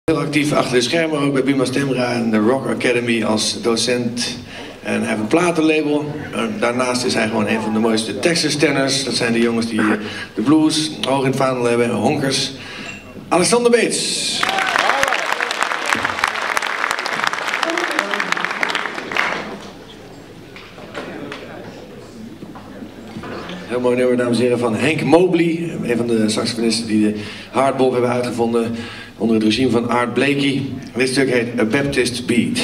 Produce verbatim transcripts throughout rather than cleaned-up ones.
Heel actief achter de schermen, ook bij Buma Stemra en de Rock Academy als docent. En hij heeft een platenlabel. Daarnaast is hij gewoon een van de mooiste Texas-tenners. Dat zijn de jongens die de blues hoog in het vaandel hebben, honkers. Alexander Beets. Heel mooi nummer, dames en heren, van Hank Mobley. Een van de saxofonisten die de hardbop hebben uitgevonden onder het regime van Art Blakey. Dit stuk heet A Baptist Beat.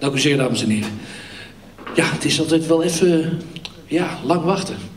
Dank u zeer, dames en heren. Ja, het is altijd wel even ja, lang wachten.